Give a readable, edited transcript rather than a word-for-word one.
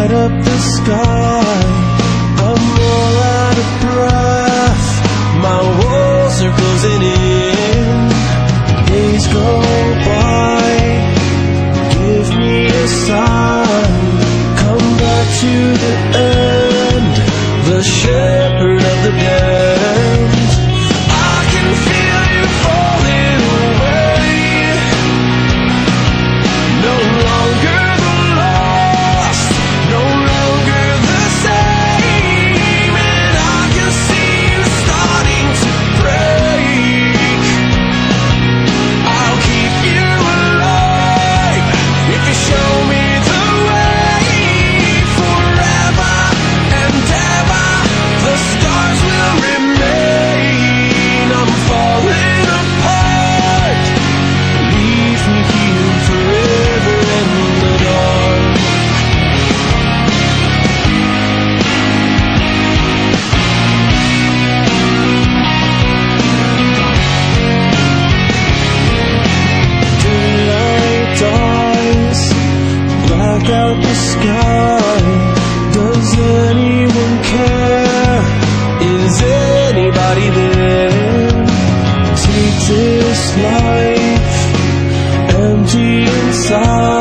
light up the sky. I'm all out of breath, my walls are closing in. Days go by, give me a sign. Come back to the end, the shepherd of the band. I can feel you falling away, no longer the lost, no longer the same. And I can see you starting to break. I'll keep you alive if you show me the way. Forever and ever, the scars will remain. I'm falling apart, leave me here forever in the dark. Daylight dies, black out the sky. Does anyone care? Is anybody there? Take this life, empty inside.